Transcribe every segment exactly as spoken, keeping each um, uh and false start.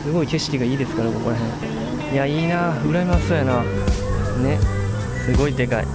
すごい景色がいいですから、ここら辺。いや、いいな、羨ましそうやな。ね、すごいでかい。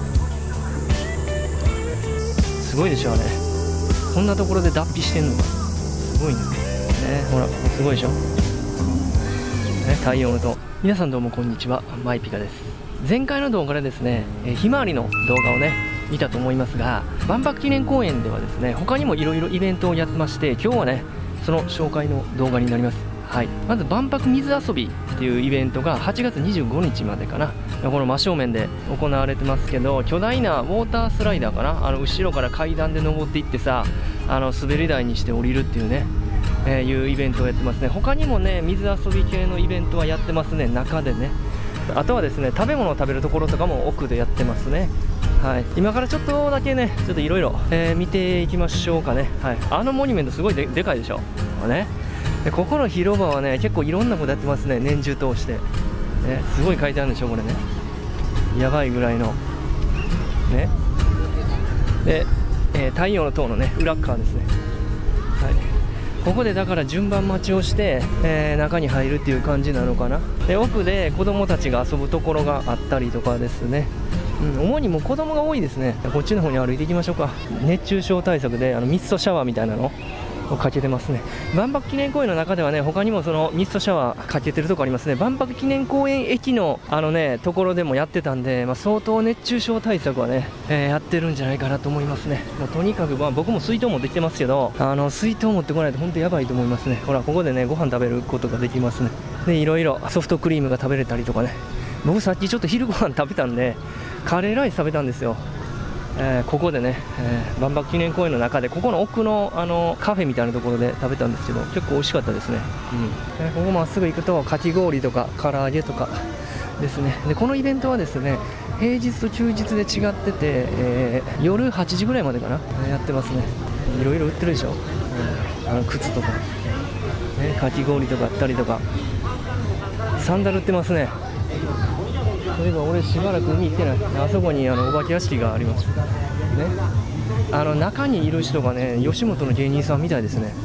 すごいでしょ、あれ。こんなところで脱皮してんのか。すごいね。ね、ほら、すごいでしょ。ね、太陽の塔。皆さんどうもこんにちは、マイピカです。前回の動画でですね、えひまわりの動画をね、見たと思いますが、万博記念公園ではですね、他にもいろいろイベントをやってまして、今日はね、その紹介の動画になります。はい、まず万博水遊びっていうイベントがはちがつにじゅうごにちまでかな、この真正面で行われてますけど、巨大なウォータースライダーかな、あの後ろから階段で登っていってさ、あの滑り台にして降りるっていうね、えー、いうイベントをやってますね。他にもね、水遊び系のイベントはやってますね、中でね。あとはですね、食べ物を食べるところとかも奥でやってますね。はい、今からちょっとだけね、ちょっといろいろ見ていきましょうかね。はい、あのモニュメントすごい で, でかいでしょ、ね、でここの広場はね、結構いろんなことやってますね、年中通して、ね、すごい書いてあるんでしょ、これね、やばいぐらいのね。で、えー、太陽の塔のね、裏側ですね。はい、ここでだから順番待ちをして、えー、中に入るっていう感じなのかな。で、奥で子供たちが遊ぶところがあったりとかですね。うん、主にもう子供が多いですね。こっちの方に歩いていきましょうか。熱中症対策であのミストシャワーみたいなのをかけてますね。万博記念公園の中ではね、他にもそのミストシャワーかけてるとこありますね。万博記念公園駅のあのねところでもやってたんで、まあ、相当熱中症対策はね、えー、やってるんじゃないかなと思いますね。もうとにかく、まあ、僕も水筒持ってきてますけど、あの水筒持ってこないと本当やばいと思いますね。ほら、ここでねご飯食べることができますね。で、いろいろソフトクリームが食べれたりとかね。僕さっきちょっと昼ご飯食べたんでカレーライス食べたんですよ。えー、ここでね、えー、万博記念公園の中で、ここの奥の、あのカフェみたいなところで食べたんですけど、結構美味しかったですね。うん、えー、ここまっすぐ行くとかき氷とか唐揚げとかですね。で、このイベントはですね、平日と休日で違ってて、えー、夜はちじぐらいまでかな、やってますね。いろいろ売ってるでしょ、うん、あの靴とか、ね、かき氷とかあったりとか、サンダル売ってますね。そういえば俺しばらく海行ってない。あそこにあのお化け屋敷がありますね。あの中にいる人がね、吉本の芸人さんみたいですね。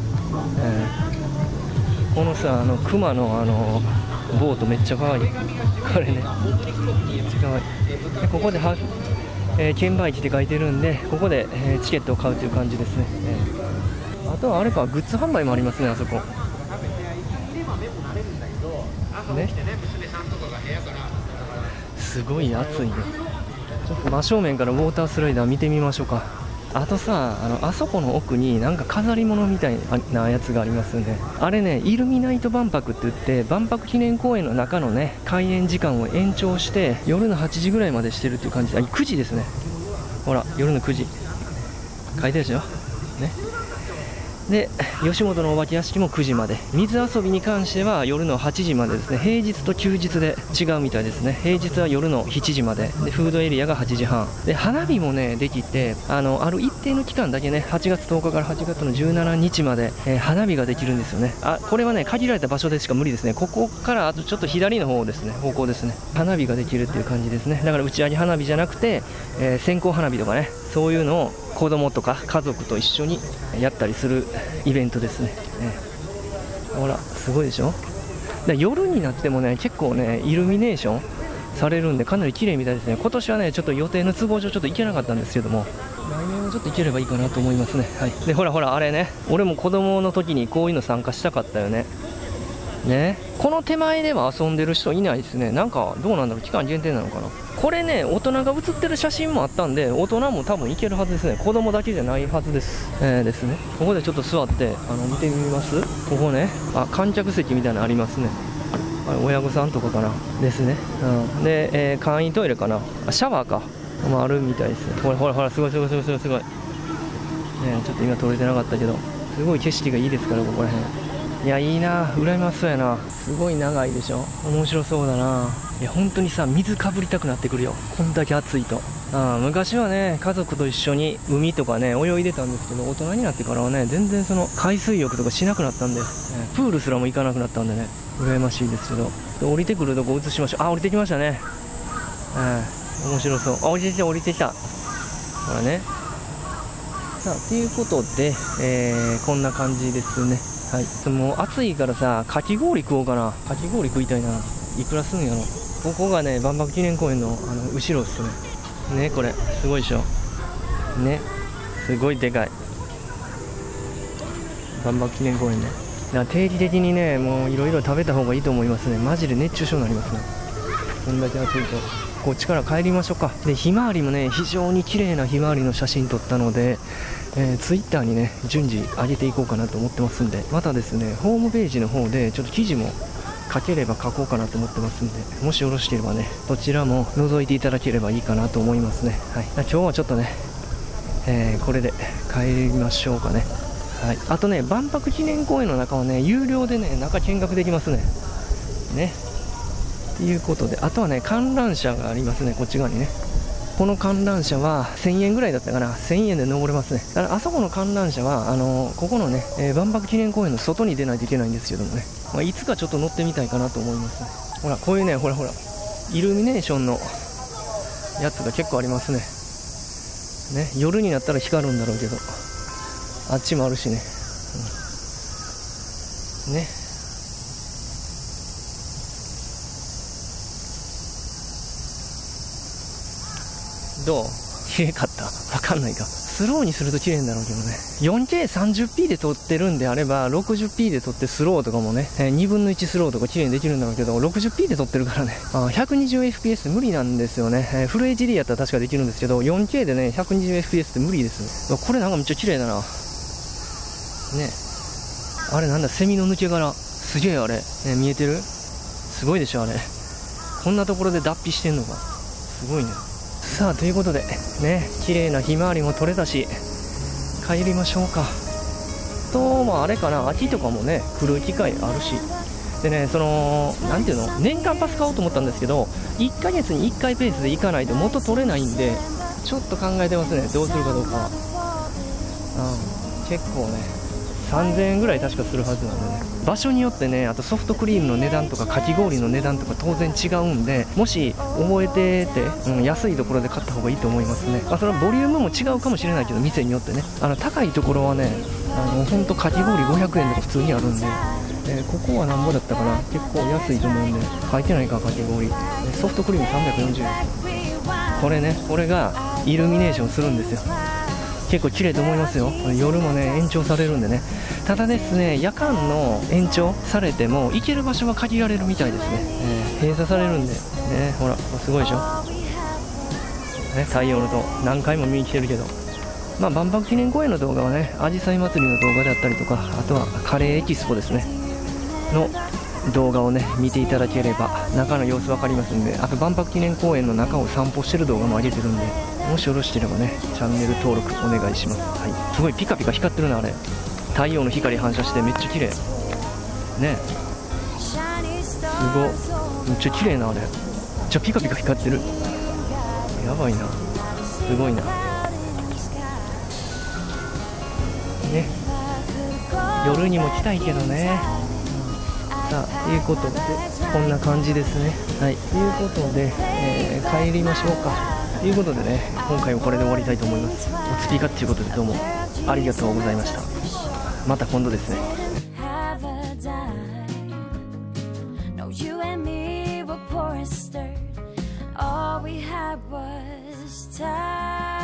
えー、このさ、あの熊のあのボートめっちゃ可愛い。これね、めっちゃ可愛い。でここでは、えー、券売機って書いてるんで、ここで、えー、チケットを買うという感じですね。えー、あとはあれか、グッズ販売もありますね、あそこ。ね、すごい暑いね。ちょっと真正面からウォータースライダー見てみましょうか。あとさ、あのあそこの奥になんか飾り物みたいなやつがありますよね。あれね、イルミナイト万博って言って、万博記念公園の中のね開園時間を延長して夜のはちじぐらいまでしてるっていう感じで、あ、くじですね。ほら、夜のくじ書いてるでしょね。で、吉本のお化け屋敷もくじまで、水遊びに関しては夜のはちじまでですね。平日と休日で違うみたいですね。平日は夜のしちじまでで、フードエリアがはちじはんで、花火もねできて、あのある一定の期間だけね、はちがつとおかからはちがつのじゅうしちにちまで、えー、花火ができるんですよね。あ、これはね限られた場所でしか無理ですね。ここからあとちょっと左の方ですね、方向ですね、花火ができるっていう感じですね。だから打ち上げ花火じゃなくて、えー、線香花火とかね、そういうのを子供とか家族と一緒にやったりするイベントですね。えほら、すごいでしょ。で、夜になってもね、結構ねイルミネーションされるんで、かなり綺麗みたいですね。今年はねちょっと予定の都合上ちょっと行けなかったんですけども、来年はちょっと行ければいいかなと思いますね。はい、で、ほらほら、あれね、俺も子供の時にこういうの参加したかったよね。ね、この手前では遊んでる人いないですね。なんかどうなんだろう、期間限定なのかな。これね、大人が写ってる写真もあったんで、大人も多分行けるはずですね。子供だけじゃないはずです。えー、ですね。ここでちょっと座ってあの見てみます。ここね、あ、観客席みたいなのありますね。あれ親御さんとかかなですね。うん、で、えー、簡易トイレかな、あ、シャワーか、まあ、あるみたいですね。ほらほらほら、すごいすごいすごいすごいすごい、ね、ちょっと今撮れてなかったけど、すごい景色がいいですから、ここら辺。いや、いいな、羨ましそうやな。すごい長いでしょ。面白そうだな。いや、本当にさ、水かぶりたくなってくるよ、こんだけ暑いと。あ、昔はね家族と一緒に海とかね泳いでたんですけど、大人になってからはね全然その海水浴とかしなくなったんで、プールすらも行かなくなったんでね、羨ましいですけど。降りてくるとこ映しましょう。あ、降りてきましたね。うん、面白そう。あ、降りてきた降りてきた。ほらね。さあ、ということで、えー、こんな感じですね。 はい、もう暑いからさ、かき氷食おうかな。かき氷食いたいな。いくらすんやろ。ここがね、万博記念公園のあの後ろっすね。ね、これすごいでしょ。ね、すごいでかい万博記念公園ね。だから定期的にね、もういろいろ食べた方がいいと思いますね。マジで熱中症になりますね。こんだけ暑いと。こっちから帰りましょうか。で、ひまわりもね、非常に綺麗なひまわりの写真撮ったので、えー、ツイッターにね、順次上げていこうかなと思ってますんで、またですね、ホームページの方でちょっと記事も書ければ書こうかなと思ってますんで、もしよろしければね、そちらも覗いていただければいいかなと思いますね。はい、今日はちょっとね、えー、これで帰りましょうかね。はい、あとね、万博記念公園の中はね、有料でね、中見学できますね。ね。ということで、あとはね、観覧車がありますね、こっち側にね。この観覧車はせんえんぐらいだったかな、せんえんで登れますね。だからあそこの観覧車は、あのー、ここのね、えー、万博記念公園の外に出ないといけないんですけどもね、まあ、いつかちょっと乗ってみたいかなと思いますね。ほら、こういうね、ほらほら、イルミネーションのやつが結構ありますね。ね、夜になったら光るんだろうけど、あっちもあるしね。うん、ね。どう？綺麗かった？わかんないか。スローにすると綺麗んだろうけどね。よんケーさんじゅっピー で撮ってるんであれば、ろくじゅっピー で撮ってスローとかもね、えー、にぶんのいちスローとか綺麗にできるんだろうけど、ろくじゅっピー で撮ってるからね、あ ひゃくにじゅうエフピーエス 無理なんですよね。えー、フル エイチディー やったら確かできるんですけど、よんケー でね、ひゃくにじゅうエフピーエス って無理ですね。これなんかめっちゃ綺麗だな。ね。あれなんだ、セミの抜け殻。すげえあれ。ね、見えてる？すごいでしょ、あれ。こんなところで脱皮してんのか。すごいね。さあ、ということで、ね、綺麗なひまわりも撮れたし、帰りましょうか。と、まあ、あれかな、秋とかもね、来る機会あるし。でね、その、なんていうの、年間パス買おうと思ったんですけど、いっかげつにいっかいペースで行かないと元取れないんで、ちょっと考えてますね、どうするかどうか。うん、結構ね、さんぜんえんぐらい確かするはずなんでね、場所によってね、あとソフトクリームの値段とかかき氷の値段とか当然違うんで、もし覚えてて、うん、安いところで買った方がいいと思いますね。まあ、それはボリュームも違うかもしれないけど、店によってね、あの高いところはね、あのほんとかき氷ごひゃくえんとか普通にあるんで、えー、ここはなんぼだったかな、結構安いと思うんで、書いてないか、かき氷。ソフトクリームさんびゃくよんじゅうえん。これね、これがイルミネーションするんですよ。結構綺麗と思いますよ。夜もね、延長されるんでね。ただですね、夜間の延長されても行ける場所は限られるみたいですね。えー、閉鎖されるんで。ね、ほら、すごいでしょ。ね、太陽の塔、何回も見に来てるけど。まあ、万博記念公園の動画はね、あじさい祭りの動画であったりとか、あとはカレーエキスポですね。の動画をね、見ていただければ、中の様子わかりますんで、あと万博記念公園の中を散歩してる動画も上げてるんで、もしよろしければね、チャンネル登録お願いします。はい。すごいピカピカ光ってるな、あれ。太陽の光反射してめっちゃ綺麗。ね。すご。めっちゃ綺麗な、あれ。めっちゃピカピカ光ってる。やばいな。すごいな。ね。夜にも来たいけどね。さあ、ということで、こんな感じですね。はい。ということで、えー、帰りましょうか。ということでね、今回はこれで終わりたいと思います。おつぴかっていうことでどうもありがとうございました。また今度ですね。All we had was time.